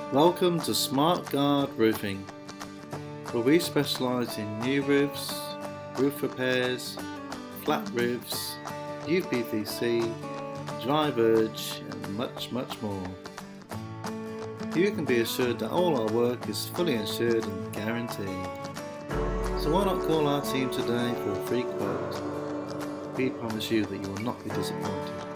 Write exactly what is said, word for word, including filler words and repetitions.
Welcome to Smart Guard Roofing, where we specialise in new roofs, roof repairs, flat roofs, U P V C, dry verge and much much more. You can be assured that all our work is fully insured and guaranteed. So why not call our team today for a free quote? We promise you that you will not be disappointed.